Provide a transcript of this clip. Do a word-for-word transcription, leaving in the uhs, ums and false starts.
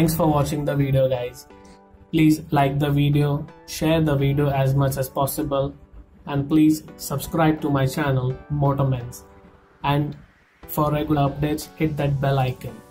Thanks for watching the video, guys. Please like the video, share the video as much as possible, and please subscribe to my channel Motormens. And for regular updates, hit that bell icon.